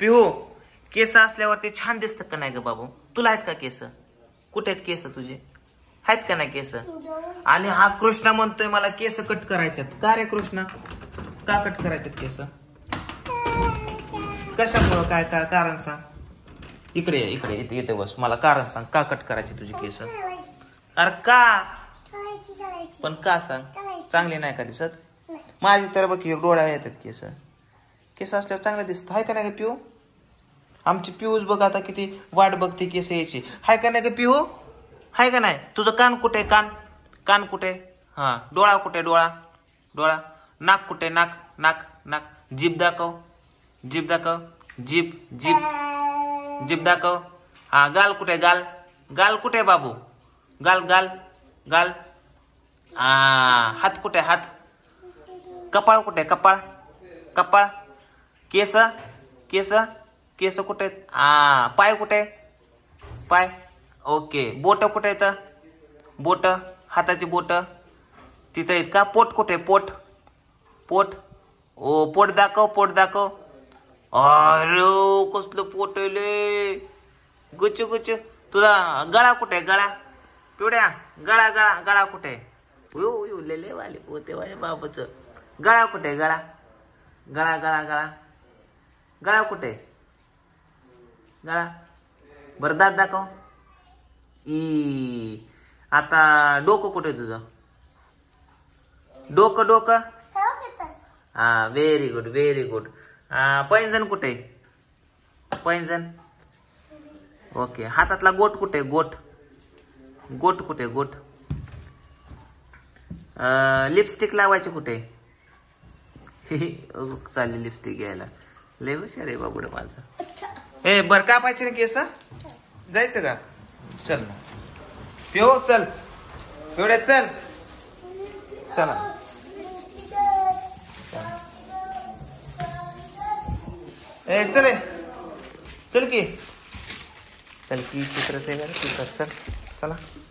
पिहू, केस असल्यावरती छान दिसतं का नाही ग बाबू? तुला आहेत का केस? कुठे आहेत केस तुझे? आहेत का नाही केस? आणि हा कृष्णा म्हणतोय मला केस कट करायच्यात. का रे कृष्णा, का कट करायच्यात केस? कशामुळं? काय काय कारण सांग. इकडे इकडे इथे इथे बस. मला कारण सांग, का कट करायचे तुझे केस? अरे का? पण का सांग. चांगले नाही का दिसत? माझी तर बघ डोळ्या येतात केस. केस असल्यावर चांगले दिसत. हाय का नाही ग पिऊ? आमची पिऊच बघ आता किती वाट बघते केस यायची. हाय का नाही ग पिऊ? हाय का नाही? तुझं कान कुठे? कान कान कुठे? हा, डोळा कुठे? डोळा डोळा. नाक कुठे? नाक नाक नाक. जीभ दाखव, जीभ दाखव. जीभ जीभ जीभ दाखव. हा, गाल कुठे? गाल गाल कुठे बाबू? गाल गाल गाल. हात कुठे? हात. कपाळ कुठे? कपाळ कपाळ. केस केस केस कुठे? पाय कुठे? पाय. ओके. बोट कुठे आहेत? बोट, हाताची बोट तिथे आहेत का? पोट कुठे? पोट पोट. ओ, पोट दाखव, पोट दाखव. अरे कसलं पोट आहे, गुच गुच. तुझा गळा कुठे? गळा पिवड्या. गळा गळा गळा कुठे? लेले वाले पोते वाले बाबूच. गळा कुठे? गळा गळा गळा गळा गळा कुठे? गळा. बरं दात दाखव. आता डोकं कुठे तुझं? डोकं डोकं. हा, व्हेरी गुड व्हेरी गुड. पैंजण कुठे? पैंजण. ओके. हातातला गोट कुठे? गोट गोट कुठे? गोट. लिपस्टिक लावायची कुठे? चालेल लिपस्टिक घ्यायला. लय हुशार आहे बाबूड माझं. ए बर, कापायचे ना केस? जायचं का? चल ना पिओ, चल पिवड्या चल. चला ए चल चल की, चल की चित्र से चल चला.